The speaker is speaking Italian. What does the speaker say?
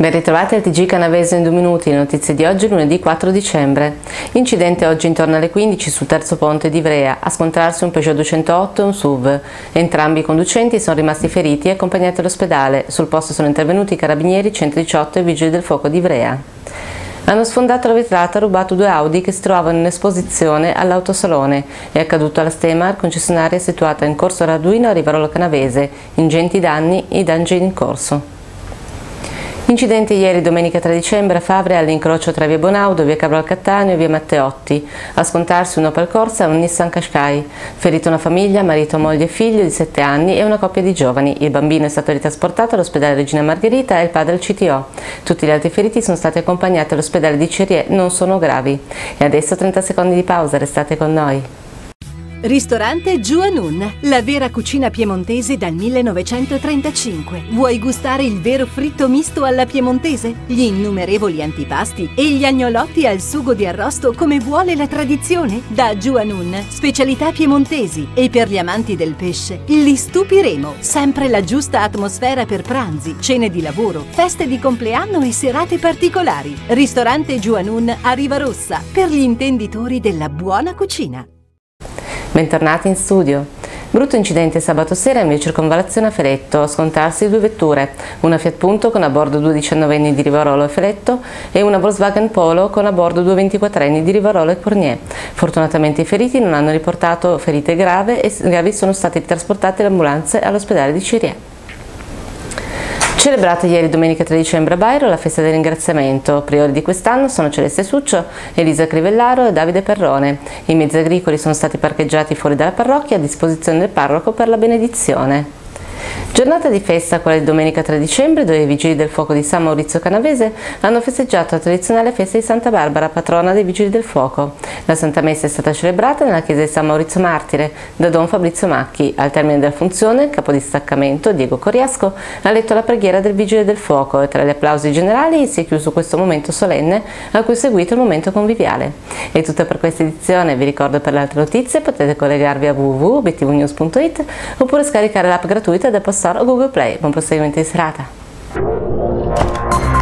Ben ritrovati al TG Canavese in 2 minuti, le notizie di oggi lunedì 4 dicembre. Incidente oggi intorno alle 15 sul terzo ponte di Ivrea, a scontrarsi un Peugeot 208 e un SUV. Entrambi i conducenti sono rimasti feriti e accompagnati all'ospedale. Sul posto sono intervenuti i carabinieri 118 e i vigili del fuoco di Ivrea. Hanno sfondato la vetrata e rubato 2 Audi che si trovavano in esposizione all'autosalone. È accaduto alla Stemar, concessionaria situata in corso Raduino a Rivarolo Canavese. Ingenti danni in corso. Incidente ieri domenica 3 dicembre a Favre all'incrocio tra via Bonaudo, via Carlo Cattaneo e via Matteotti. A scontarsi un Opel Corsa e un Nissan Qashqai. Ferito una famiglia, marito, moglie e figlio di 7 anni e una coppia di giovani. Il bambino è stato ritrasportato all'ospedale Regina Margherita e il padre al CTO. Tutti gli altri feriti sono stati accompagnati all'ospedale di Cirié, non sono gravi. E adesso 30 secondi di pausa, restate con noi. Ristorante Juanun, la vera cucina piemontese dal 1935. Vuoi gustare il vero fritto misto alla piemontese? Gli innumerevoli antipasti e gli agnolotti al sugo di arrosto come vuole la tradizione? Da Juanun, specialità piemontesi, e per gli amanti del pesce li stupiremo. Sempre la giusta atmosfera per pranzi, cene di lavoro, feste di compleanno e serate particolari. Ristorante Juanun a Rivarossa, per gli intenditori della buona cucina. Bentornati in studio. Brutto incidente sabato sera in via Circonvallazione a Feletto, a scontarsi 2 vetture, una Fiat Punto con a bordo 2 diciannovenni di Rivarolo e Feletto e una Volkswagen Polo con a bordo 2 24enni di Rivarolo e Cornier. Fortunatamente i feriti non hanno riportato ferite gravi e sono stati trasportati alle ambulanze all'ospedale di Cirié. Celebrata ieri domenica 3 dicembre a Bairo la festa del ringraziamento. Priori di quest'anno sono Celeste Succio, Elisa Crivellaro e Davide Perrone. I mezzi agricoli sono stati parcheggiati fuori dalla parrocchia a disposizione del parroco per la benedizione. Giornata di festa quella di domenica 3 dicembre, dove i vigili del fuoco di San Maurizio Canavese hanno festeggiato la tradizionale festa di Santa Barbara, patrona dei vigili del fuoco. La Santa Messa è stata celebrata nella chiesa di San Maurizio Martire da Don Fabrizio Macchi. Al termine della funzione, il capo distaccamento Diego Coriasco ha letto la preghiera del vigile del fuoco e tra gli applausi generali si è chiuso questo momento solenne a cui è seguito il momento conviviale. È tutto per questa edizione, vi ricordo per le altre notizie potete collegarvi a www.obtvnews.it oppure scaricare l'app gratuita da App Store o Google Play. Buon proseguimento di serata!